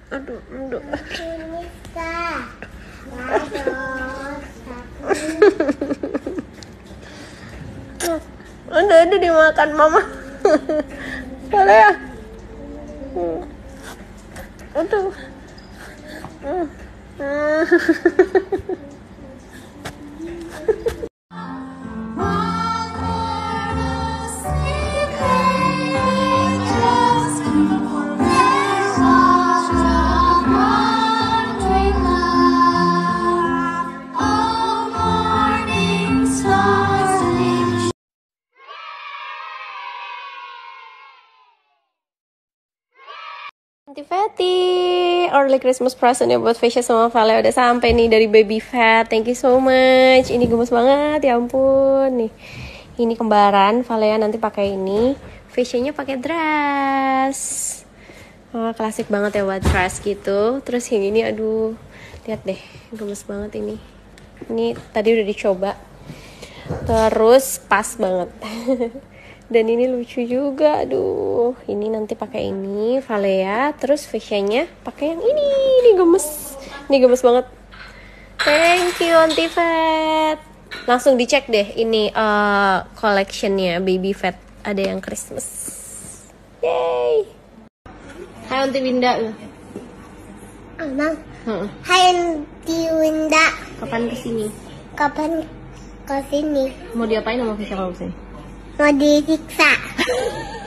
Aduh, aduh. Udah dimakan mama. Boleh ya? Aduh. Aunty Fatty, early Christmas present ya buat Fasya sama Vale udah sampai nih dari Baby Fat. Thank you so much. Ini gemes banget, ya ampun nih. Ini kembaran, Vale nanti pakai ini. Fasyanya pakai dress. Oh, klasik banget ya buat dress gitu. Terus yang ini, aduh, lihat deh, gemes banget ini. Ini tadi udah dicoba. Terus pas banget. Dan ini lucu juga, aduh. Ini nanti pakai ini, Valea. Terus Fasyanya pakai yang ini gemes. Ini gemes banget. Thank you, Aunty Fat. Langsung dicek deh, ini collectionnya Baby Fat. Ada yang Christmas. Yay. Hai, Aunty Winda. Emang? Hai, Aunty Winda. Kapan kesini? Kapan kesini? Mau diapain sama Fasya kalau kesini? Mau disiksa.